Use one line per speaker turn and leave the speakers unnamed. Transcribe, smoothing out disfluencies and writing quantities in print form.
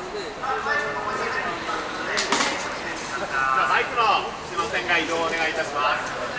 バイクのすいませんが移動をお願いいたします。